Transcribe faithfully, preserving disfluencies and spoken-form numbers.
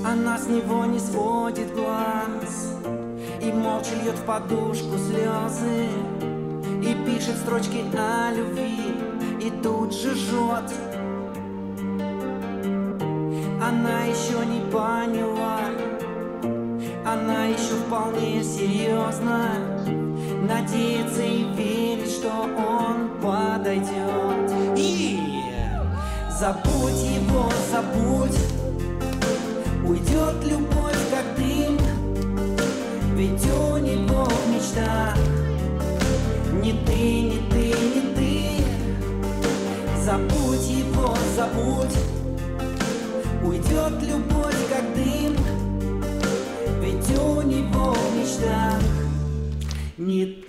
Она с него не сводит глаз и молча льет в подушку слезы, и пишет строчки о любви, и тут же жжет. Она еще не поняла, она еще вполне серьезно надеется и верит, что он подойдет. И забудь его, забудь, уйдет любовь как дым, ведь у него в мечтах не ты, не ты, не ты. Забудь его, забудь, уйдет любовь как дым, ведь у него в мечтах не ты.